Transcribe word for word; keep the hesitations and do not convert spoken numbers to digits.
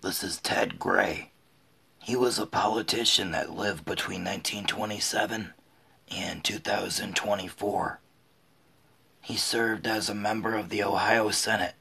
This is Ted Gray. He was a politician that lived between nineteen twenty-seven and two thousand twenty-four. He served as a member of the Ohio Senate